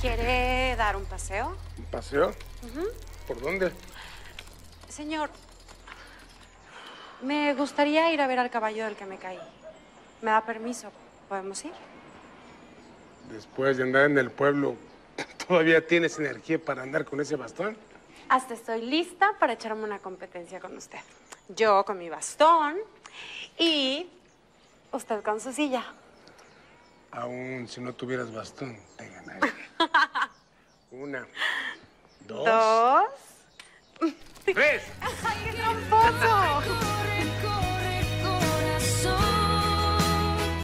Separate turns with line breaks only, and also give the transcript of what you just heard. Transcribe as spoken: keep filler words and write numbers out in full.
¿Quiere dar un paseo?
¿Un paseo?
Uh-huh.
¿Por dónde?
Señor, me gustaría ir a ver al caballo del que me caí. ¿Me da permiso? ¿Podemos ir?
Después de andar en el pueblo, ¿todavía tienes energía para andar con ese bastón?
Hasta estoy lista para echarme una competencia con usted. Yo con mi bastón y usted con su silla.
Aún si no tuvieras bastón, te ganaría. Una, dos...
Dos...
¡Tres!
¡Ay, qué tramposo!